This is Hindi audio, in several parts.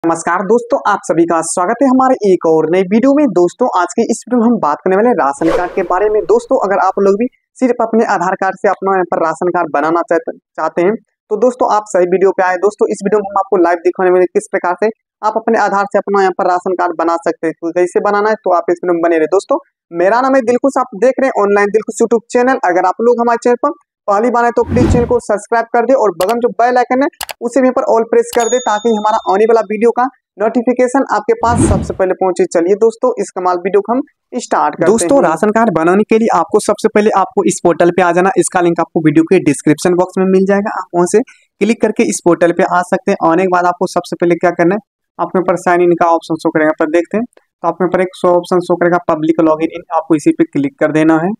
नमस्कार दोस्तों, आप सभी का स्वागत है हमारे एक और नई वीडियो में। दोस्तों आज की इस वीडियो में हम बात करने वाले राशन कार्ड के बारे में। दोस्तों अगर आप लोग भी सिर्फ अपने आधार कार्ड से अपना यहाँ पर राशन कार्ड बनाना चाहते हैं तो दोस्तों आप सही वीडियो पे आए। दोस्तों इस वीडियो में हम आपको लाइव दिखाने वाले किस प्रकार से आप अपने आधार से अपना यहाँ पर राशन कार्ड बना सकते हैं। तो कैसे बनाना है तो आप इस वीडियो में बने रहे। दोस्तों मेरा नाम है दिलखुश, आप देख रहे हैं ऑनलाइन दिलखुश यूट्यूब चैनल। अगर आप लोग हमारे चैनल पर पहली बार है तो प्लीज चैनल को सब्सक्राइब कर दे और बगल में जो बेल आइकन है उसे भी पर ऑल प्रेस कर दे ताकि हमारा आने वाला वीडियो का नोटिफिकेशन आपके पास सबसे पहले पहुंचे। चलिए दोस्तों इस कमाल वीडियो को हम स्टार्ट करते हैं। दोस्तों राशन कार्ड बनाने के लिए आपको सबसे पहले आपको इस पोर्टल पे आ जाना। इसका लिंक आपको वीडियो के डिस्क्रिप्शन बॉक्स में मिल जाएगा। आप वहां से क्लिक करके इस पोर्टल पे आ सकते हैं। आने के बाद आपको सबसे पहले क्या करना है, आपके ऊपर साइन इन का ऑप्शन शो करेगा। पर देखते हैं तो आपके ऊपर एक ऑप्शन शो करेगा पब्लिक लॉगिन इन, आपको इसी पे क्लिक कर देना है।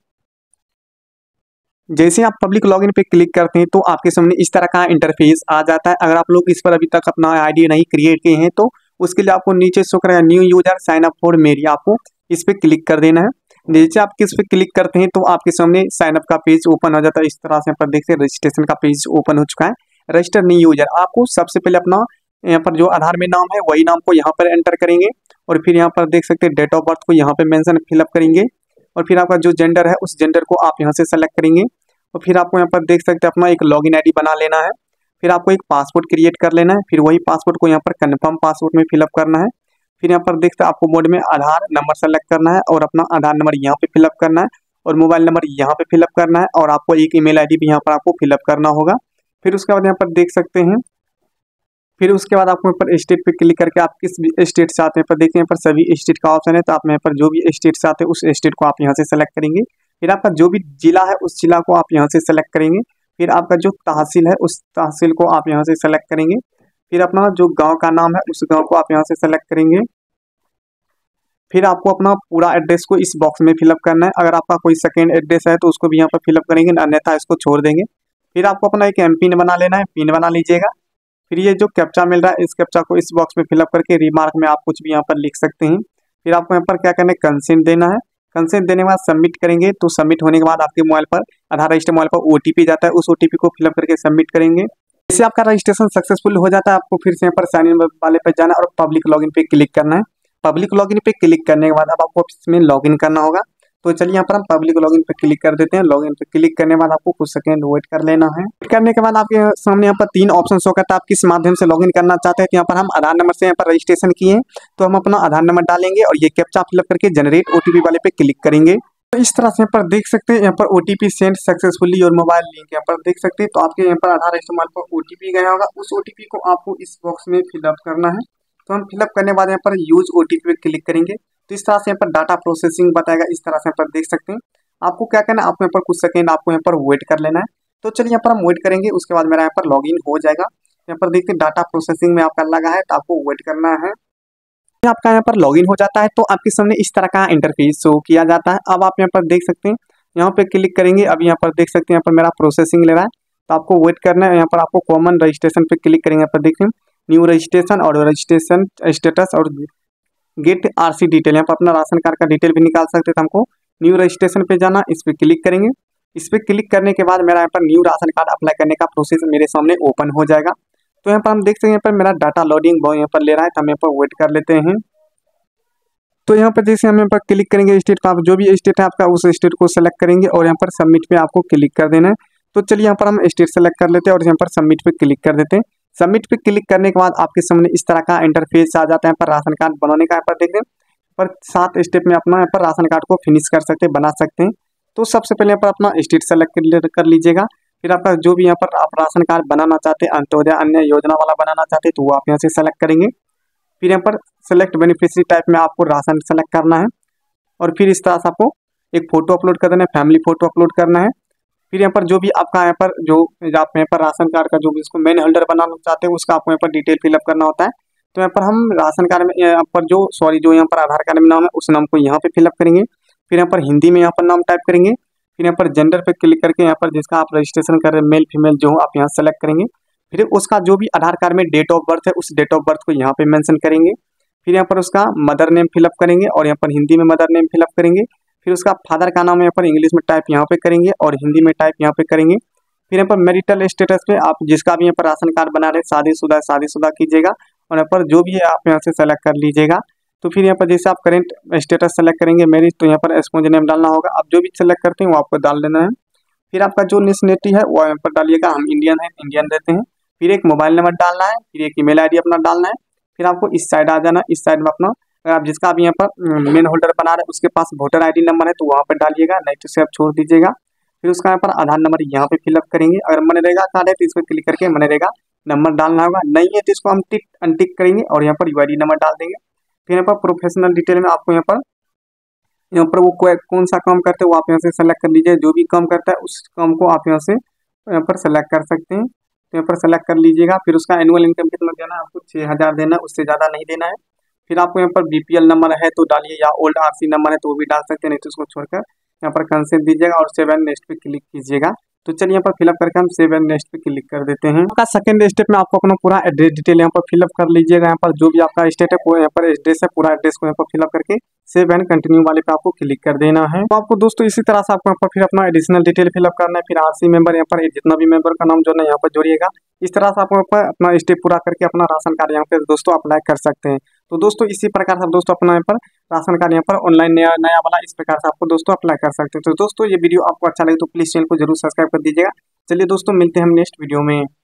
जैसे आप पब्लिक लॉगिन पे क्लिक करते हैं तो आपके सामने इस तरह का इंटरफेस आ जाता है। अगर आप लोग इस पर अभी तक अपना आईडी नहीं क्रिएट किए हैं तो उसके लिए आपको नीचे शो करेगा new user sign up for मेरी, आपको इस पे क्लिक कर देना है। नीचे आप किस पे क्लिक करते हैं तो आपके सामने साइन अप का पेज ओपन हो जाता है। इस तरह से पर देखते हैं रजिस्ट्रेशन का पेज ओपन हो चुका है। रजिस्टर न्यू यूजर, आपको सबसे पहले अपना यहाँ पर जो आधार में नाम है वही नाम को यहाँ पर एंटर करेंगे और फिर यहाँ पर देख सकते हैं डेट ऑफ बर्थ को यहाँ पे मेंशन फिलअप करेंगे और फिर आपका जो जेंडर है उस जेंडर को आप यहाँ से सेलेक्ट करेंगे और फिर आपको यहाँ पर देख सकते हैं अपना एक लॉगिन आईडी बना लेना है। फिर आपको एक पासवर्ड क्रिएट कर लेना है। फिर वही पासवर्ड को यहाँ पर कन्फर्म पासवर्ड में फिलअप करना है। फिर यहाँ पर देखते हैं आपको मोड में आधार नंबर सेलेक्ट करना है और अपना आधार नंबर यहाँ पे फिलअप करना है और मोबाइल नंबर यहाँ पे फिलअप करना है और आपको एक ईमेल आईडी भी यहाँ पर आपको फिलअप करना होगा। फिर उसके बाद यहाँ पर देख सकते हैं, फिर उसके बाद आपको यहाँ पर स्टेट पे क्लिक करके आप किस स्टेट से आते हैं पर देखिए यहाँ पर सभी स्टेट का ऑप्शन है। तो आप यहाँ पर जो भी स्टेट से आते हैं उस स्टेट को आप यहाँ से सेलेक्ट करेंगे। फिर आपका जो भी जिला है उस जिला को आप यहाँ से सेलेक्ट करेंगे। फिर आपका जो तहसील है उस तहसील को आप यहाँ से सेलेक्ट करेंगे। फिर अपना जो गांव का नाम है उस गांव को आप यहाँ से सेलेक्ट करेंगे। फिर आपको अपना पूरा एड्रेस को इस बॉक्स में फिलअप करना है। अगर आपका कोई सेकेंड एड्रेस है तो उसको भी यहाँ पर फिलअप करेंगे, अन्यथा इसको छोड़ देंगे। फिर आपको अपना एक एमपिन बना लेना है, पिन बना लीजिएगा। फिर ये जो कैप्चा मिल रहा है इस कैप्चा को इस बॉक्स में फिलअप करके रिमार्क में आप कुछ भी यहाँ पर लिख सकते हैं। फिर आपको यहाँ पर क्या करना है, कंसेंट देना है। कंसेंट देने के बाद सबमिट करेंगे। तो सबमिट होने के बाद आपके मोबाइल पर आधार रजिस्टर मोबाइल पर ओटीपी जाता है, उस ओटीपी को फिलअप करके सबमिट करेंगे। जैसे आपका रजिस्ट्रेशन सक्सेसफुल हो जाता है आपको फिर से यहाँ पर साइन इन वाले पे जाना और पब्लिक लॉगिन पे क्लिक करना है। पब्लिक लॉगिन पे क्लिक करने के बाद अब आपको इसमें लॉगिन करना होगा। तो चलिए यहाँ पर हम पब्लिक लॉगिन पे क्लिक कर देते हैं। लॉगिन पे क्लिक करने के बाद आपको कुछ सेकंड वेट कर लेना है। वेट करने के बाद आपके सामने यहाँ पर तीन ऑप्शन शो करता है, आप किस माध्यम से लॉगिन करना चाहते हैं। तो यहाँ पर हम आधार नंबर से यहाँ पर रजिस्ट्रेशन किए हैं तो हम अपना आधार नंबर डालेंगे और ये कैप्चा फिलअप करके जनरेट ओटीपी वाले पे क्लिक करेंगे। तो इस तरह से यहाँ पर देख सकते हैं यहाँ पर ओटीपी सेंड सक्सेसफुली और मोबाइल लिंक यहाँ पर देख सकते हैं। तो आपके यहाँ पर आधार इस्तेमाल पर ओटीपी गया होगा, उस ओटीपी को आपको इस बॉक्स में फिलअप करना है। तो हम फिलअप करने के बाद यहाँ पर यूज ओटीपी पे क्लिक करेंगे। तो इस तरह से यहाँ पर डाटा प्रोसेसिंग बताएगा। इस तरह से यहाँ पर देख सकते हैं आपको क्या करना है, आपको यहाँ पर कुछ सेकंड आपको यहाँ पर वेट कर लेना है। तो चलिए यहाँ पर हम वेट करेंगे, उसके बाद मेरा यहाँ पर लॉगिन हो जाएगा। यहाँ पर देखते हैं डाटा प्रोसेसिंग में आपका लगा है तो आपको वेट करना है। आपका यहाँ पर लॉगिन हो जाता है तो आपके सामने इस तरह का इंटरफेस शो किया जाता है। अब आप यहाँ पर देख सकते हैं, यहाँ पे क्लिक करेंगे। अब यहाँ पर देख सकते हैं यहाँ पर मेरा प्रोसेसिंग ले रहा है तो आपको वेट करना है। यहाँ पर आपको कॉमन रजिस्ट्रेशन पे क्लिक करेंगे। यहाँ पर देखिए न्यू रजिस्ट्रेशन और रजिस्ट्रेशन स्टेटस और गेट आरसी डिटेल, यहाँ पर अपना राशन कार्ड का डिटेल भी निकाल सकते हैं। तो हमको न्यू रजिस्ट्रेशन पे जाना, इस पर क्लिक करेंगे। इस पर क्लिक करने के बाद मेरा यहाँ पर न्यू राशन कार्ड अप्लाई करने का प्रोसेस मेरे सामने ओपन हो जाएगा। तो यहाँ पर हम देख सकते हैं यहाँ पर मेरा डाटा लोडिंग बहुत यहाँ पर ले रहा है तो हम यहाँ पर वेट कर लेते हैं। तो यहाँ पर जैसे हम यहाँ पर क्लिक करेंगे स्टेट का, आप जो भी स्टेट है आपका उस स्टेट को सेलेक्ट करेंगे और यहाँ पर सबमिट पे आपको क्लिक कर देना है। तो चलिए यहाँ पर हम स्टेट सेलेक्ट कर लेते हैं और यहाँ पर सबमिट पे क्लिक कर देते हैं। सबमिट पे क्लिक करने के बाद आपके सामने इस तरह का इंटरफेस आ जाता है। यहाँ पर राशन कार्ड बनाने का यहाँ पर देखते हैं पर 7 स्टेप में अपना यहाँ पर राशन कार्ड को फिनिश कर सकते हैं, बना सकते हैं। तो सबसे पहले यहाँ पर अपना स्टेट सेलेक्ट कर लीजिएगा। फिर आपका जो भी यहाँ पर आप राशन कार्ड बनाना चाहते हैं, अंत्योदय अन्य योजना वाला बनाना चाहते हैं तो वो आप यहाँ से सेलेक्ट करेंगे। फिर यहाँ पर सेलेक्ट बेनिफिशियरी टाइप में आपको राशन सेलेक्ट करना है और फिर इस तरह से आपको एक फोटो अपलोड कर देना है, फैमिली फोटो अपलोड करना है। फिर यहाँ पर जो भी आपका यहाँ पर जो आप यहाँ पर राशन कार्ड का जो भी इसको मेन होल्डर बनाना चाहते हैं उसका आपको यहाँ पर डिटेल फिलअप करना होता है। तो यहाँ पर हम राशन कार्ड में यहाँ पर जो यहाँ पर आधार कार्ड में नाम है उस नाम को यहाँ पे फिलअप करेंगे। फिर यहाँ पर हिंदी में यहाँ पर नाम टाइप करेंगे। फिर यहाँ पर जेंडर पे क्लिक करके यहाँ पर जिसका आप रजिस्ट्रेशन कर रहे हैं मेल फीमेल जो आप यहाँ सेलेक्ट करेंगे। फिर उसका जो भी आधार कार्ड में डेट ऑफ बर्थ है उस डेट ऑफ बर्थ को यहाँ पे मेंशन करेंगे। फिर यहाँ पर उसका मदर नेम फिलअप करेंगे और यहाँ पर हिंदी में मदर नेम फिलअप करेंगे। फिर उसका फादर का नाम यहाँ पर इंग्लिश में टाइप यहाँ पे करेंगे और हिंदी में टाइप यहाँ पे करेंगे। फिर यहाँ पर मैरिटल स्टेटस पे आप जिसका भी यहाँ पर राशन कार्ड बना रहे शादीशुदा कीजिएगा और यहाँ पर जो भी है आप यहाँ से सेलेक्ट कर लीजिएगा। तो फिर यहाँ पर जैसे आप करेंट स्टेटस सेलेक्ट करेंगे मैरिज, तो यहाँ पर स्पॉन्ज नेम डालना होगा। आप जो भी सेलेक्ट करते हैं वो आपको डाल देना है। फिर आपका जो नेशनलिटी है वो यहाँ पर डालिएगा, हम इंडियन है, इंडियन देते हैं। फिर एक मोबाइल नंबर डालना है, फिर एक ईमेल आईडी अपना डालना है। फिर आपको इस साइड आ जाना, इस साइड में अपना अगर आप जिसका आप यहाँ पर मेन होल्डर बना रहे हैं उसके पास वोटर आईडी नंबर है तो वहाँ पर डालिएगा, नहीं तो उसे आप छोड़ दीजिएगा। फिर उसका यहाँ पर आधार नंबर यहाँ पे फिलअप करेंगे। अगर मनरेगा कार्ड है तो इस पर क्लिक करके मनरेगा नंबर डालना होगा, नहीं है तो इसको हम टिक अनटिक करेंगे और यहाँ पर यूआईडी नंबर डाल देंगे। फिर यहाँ पर प्रोफेशनल डिटेल में आपको यहाँ पर वो कौन सा काम करते हैं वो आप यहाँ से सेलेक्ट कर लीजिए। जो भी काम करता है उस काम को आप यहाँ से यहाँ पर सेलेक्ट कर सकते हैं। तो यहाँ पर सेलेक्ट कर लीजिएगा। फिर उसका एनुअल इनकम कितना देना है, आपको 6000 देना है, उससे ज़्यादा नहीं देना है। फिर आपको यहाँ पर बीपीएल नंबर है तो डालिए, या ओल्ड आरसी नंबर है तो वो भी डाल सकते हैं, नहीं तो उसको छोड़कर यहाँ पर कंसेंट दीजिएगा और सेव एंड नेक्स्ट पे क्लिक कीजिएगा। तो चलिए यहाँ पर फिलअप करके हम सेव एंड नेक्स्ट पे क्लिक कर देते हैं। आपका सेकंड स्टेप में आपको अपना पूरा एड्रेस डिटेल यहाँ पर फिलअप कर लीजिएगा। यहाँ पर जो भी आपका स्टेट है वो यहाँ पर एड्रेस है, पूरा एड्रेस को यहाँ पर फिलअप करके सेव एंड कंटिन्यू वाले पे आपको क्लिक कर देना है। तो आपको दोस्तों इसी तरह से आपको यहाँ पर फिर अपना एडिशनल डिटेल फिलअप करना है। फिर आरसी मेंबर यहाँ पर जितना भी मेंबर का नाम जो है यहाँ पर जोड़िएगा। इस तरह से आप यहाँ पर अपना स्टेप पूरा करके अपना राशन कार्ड यहाँ पे दोस्तों अप्लाई कर सकते हैं। तो दोस्तों इसी प्रकार से आप दोस्तों अपना यहाँ पर राशन कार्ड यहाँ पर ऑनलाइन नया वाला इस प्रकार से आपको दोस्तों अप्लाई कर सकते हैं। तो दोस्तों ये वीडियो आपको अच्छा लगे तो प्लीज चैनल को जरूर सब्सक्राइब कर दीजिएगा। चलिए दोस्तों मिलते हैं हम नेक्स्ट वीडियो में।